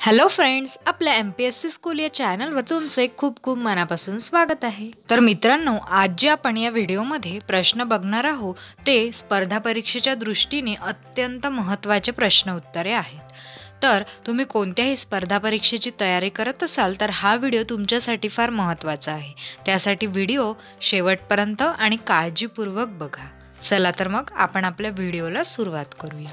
Hello friends, आपल्या MPSC school या चॅनलवर तुमचे खूप खूप मनापासून स्वागत आहे। तर मित्रांनो, आज जे आपण या व्हिडिओमध्ये प्रश्न बघणार आहोत ते स्पर्धा परीक्षेच्या दृष्टीने अत्यंत महत्त्वाचे प्रश्न उत्तरे आहेत। तर तुम्ही कोणत्याही स्पर्धा परीक्षेची तयारी करत असाल तर हा व्हिडिओ तुमच्यासाठी फार महत्त्वाचा आहे। त्यासाठी व्हिडिओ शेवटपर्यंत आणि काळजीपूर्वक बघा। चला तर मग आपण आपल्या व्हिडिओला सुरुवात करूया।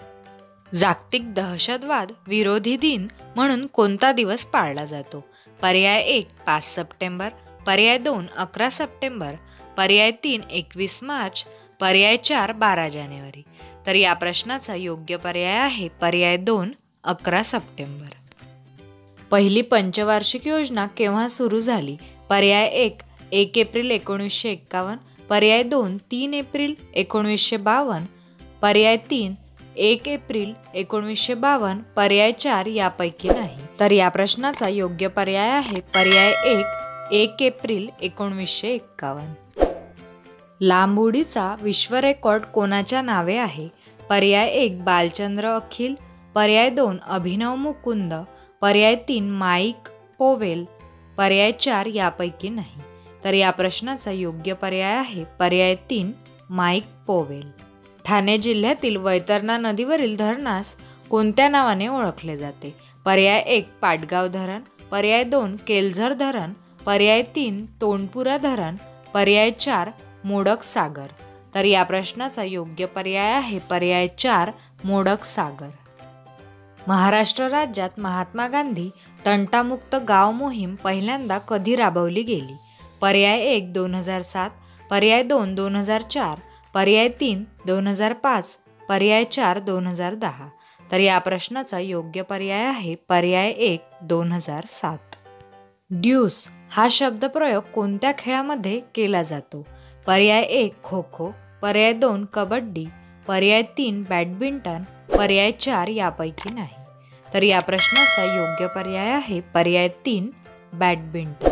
जागतिक दहशतवाद विरोधी दिन म्हणून कोणता दिवस पाळला जातो? पर्याय 1 5 सप्टेंबर, पर्याय 2 11 सप्टेंबर, पर्याय 3 21 मार्च, पर्याय 4 12 जानेवारी। तर या प्रश्नाचा योग्य पर्याय आहे पर्याय 2 11 सप्टेंबर। पहिली पंचवार्षिक योजना केव्हा सुरू झाली? पर्याय 1 1 एप्रिल 1951, पर्याय 2 3 एप्रिल 1952, पर्याय 3 1 एप्रिल 1952, पर्याय 4 यापैकी नाही। तर या प्रश्नाचा योग्य पर्याय आहे पर्याय 1 एप्रिल 1951। लांब उडीचा विश्व रेकॉर्ड कोणाच्या नावे आहे? पर्याय 1 बालचंद्र अखिल, पर्याय 2 अभिनव मुकुंद, पर्याय 3 माईक पोवेल, पर्याय 4 यापैकी नाही। तर या प्रश्नाचा योग्य पर्याय आहे पर्याय 3 माईक पोवेल। ठाणे जिल्ह्यातील वैतरणा नदीवरील धरणास कोणत्या नावाने ओळखले जाते? पर्याय 1 पाटगाव धरण, पर्याय 2 केलझर धरण, पर्याय 3 तोंडपुरा धरण, पर्याय 4 मोडक सागर। तर या प्रश्नाचा योग्य पर्याय आहे पर्याय 4 मोडक सागर। महाराष्ट्र राज्यात महात्मा गांधी तंटामुक्त गाव मोहीम पहिल्यांदा कधी राबवली गेली? पर्याय 1 2007, पर्याय 2 2004, पर्याय 3 2005, पर्याय 4 2010। तर या प्रश्नाचा योग्य पर्याय आहे पर्याय 1 2007। ड्यूस हा शब्दप्रयोग कोणत्या खेळामध्ये केला जातो? पर्याय 1 खो खो, पर्याय 2 कबड्डी, पर्याय 3 बॅडमिंटन, पर्याय 4 यापैकी नाही। तर या प्रश्नाचा योग्य पर्याय आहे पर्याय 3 बॅडमिंटन।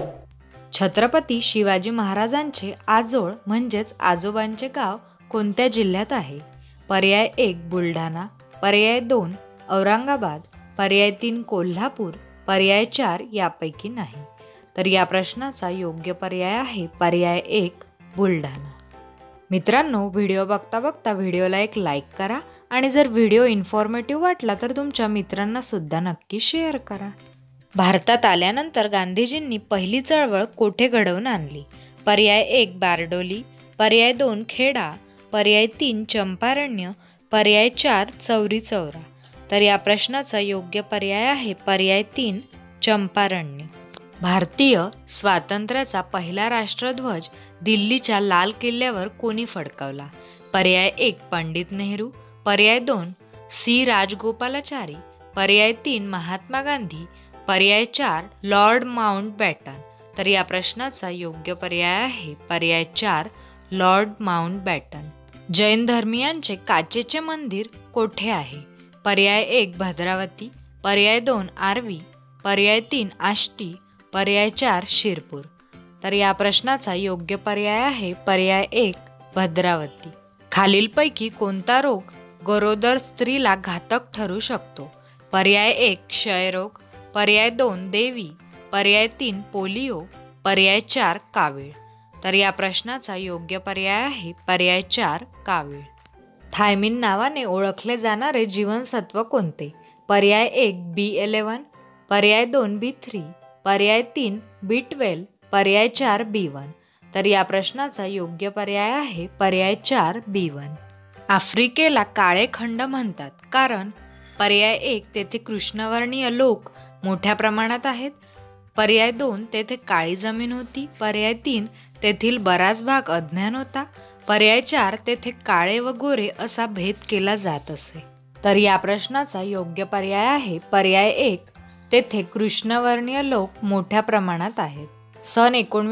छत्रपती शिवाजी महाराजांचे आजोळ म्हणजेच आजोबांचे गाव कोणत्या जिल्ह्यात आहे? पर्याय 1 बुलढाणा, पर्याय 2 औरंगाबाद, पर्याय 3 कोल्हापूर, पर्याय 4 यापैकी नाही। तर या प्रश्नाचा योग्य पर्याय आहे पर्याय 1 बुलढाणा। मित्रांनो, व्हिडिओ बघता बघता व्हिडिओला एक लाईक करा आणि जर व्हिडिओ इन्फॉर्मेटिव्ह वाटला तर तुमच्या मित्रांना सुद्धा नक्की शेअर करा। भारतात आल्यानंतर गांधीजींनी पहिली चळवळ कोठे घडवून आणली? पर्याय 1 बारडोली, पर्याय 2 खेडा, पर्याय 3 चंपारण्य, पर्याय 4 चौरी चौरा। तर या प्रश्नाचा योग्य पर्याय आहे पर्याय 3 चंपारण्य। भारतीय स्वातंत्र्याचा पहिला राष्ट्रध्वज दिल्लीच्या लाल किल्ल्यावर कोणी फडकवला? पर्याय 1 पंडित नेहरू, पर्याय 2 सी राजगोपालाचारी, पर्याय 3 महात्मा गांधी, पर्याय 4 लॉर्ड माउंटबॅटन। तर या प्रश्नाचा योग्य पर्याय आहे पर्याय 4 लॉर्ड माउंटबॅटन। जैन धर्मीयांचे काचेचे मंदिर कोठे आहे? पर्याय 1 भद्रावती, पर्याय 2 आर्वी, पर्याय 3 आष्टी, पर्याय 4 शिरपूर। तर या प्रश्नाचा योग्य पर्याय आहे पर्याय 1 भद्रावती। खालीलपैकी कोणता रोग गरोदर स्त्रीला घातक ठरू शकतो? पर्याय 1 क्षयरोग, पर्याय 2 देवी, पर्याय 3 पोलिओ, पर्याय 4 कावीळ। तर या प्रश्नाचा योग्य पर्याय आहे पर्याय 4 कावीळ। थायमिन नावाने ओळखले जाणारे जीवनसत्व कोणते? पर्याय 1 B11, पर्याय 2 B3, पर्याय 3 B12, पर्याय 4 B1। तर या प्रश्नाचा योग्य पर्याय आहे पर्याय 4 B1। आफ्रिकेला काळे खंड म्हणतात कारण? पर्याय 1 तेथे कृष्णवर्णीय लोक मोठ्या प्रमाणात आहेत, पर्याय 2 तेथे काळी जमीन होती, पर्याय 3 तेथील बराच भाग अज्ञान होता, पर्याय 4 तेथे काळे व गोरे असा भेद केला जात असे। तर या प्रश्नाचा योग्य पर्याय आहे पर्याय 1 तेथे कृष्णवर्णीय लोक मोठ्या प्रमाणात आहेत। सन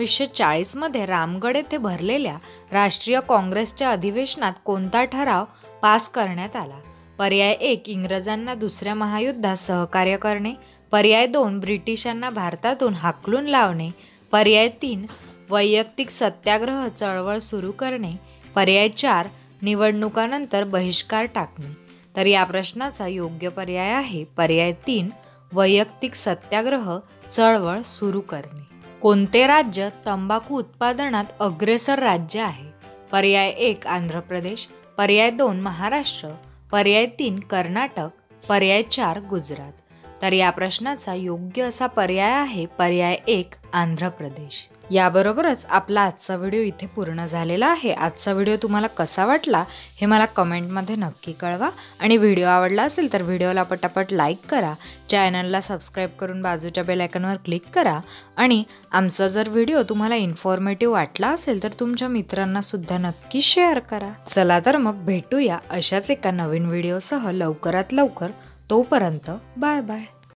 1940 मध्ये रामगड येथे भरलेल्या राष्ट्रीय काँग्रेसच्या अधिवेशनात कोणता ठराव पास करण्यात आला? पर्याय 1 इंग्रजांना दुसऱ्या महायुद्धात सहकार्य करणे, पर्याय 2 ब्रिटिशांना भारतातून हाकलून लावणे, पर्याय 3 वैयक्तिक सत्याग्रह चळवळ सुरू करणे, पर्याय 4 निवडणुकानंतर बहिष्कार टाकणे। तर या प्रश्नाचा योग्य पर्याय आहे पर्याय 3 वैयक्तिक सत्याग्रह चळवळ सुरू करणे. कोणते राज्य तंबाखू उत्पादनात अग्रेसर राज्य आहे? पर्याय 1 आंध्र प्रदेश, पर्याय 2 महाराष्ट्र, पर्याय 3 कर्नाटक, पर्याय 4 गुजरात. तर या प्रश्नाचा योग्य असा पर्याय आहे पर्याय 1 आंध्र प्रदेश. याबरोबरच आपला आजचा व्हिडिओ इथे पूर्ण झालेला आहे. आजचा व्हिडिओ तुम्हाला कसा वाटला हे मला कमेंटमध्ये नक्की कळवा आणि व्हिडिओ आवडला असेल तर व्हिडिओला पटापट लाईक करा, चॅनलला सबस्क्राईब करून बाजूच्या बेल आयकॉनवर क्लिक करा आणि आमचा जर व्हिडिओ तुम्हाला इन्फॉर्मेटिव्ह वाटला असेल तर तुमच्या मित्रांना सुद्धा नक्की शेअर करा. चला तर मग भेटूया अशाच एका नवीन व्हिडिओसह लवकरात लवकर. तोपर्यंत बाय बाय.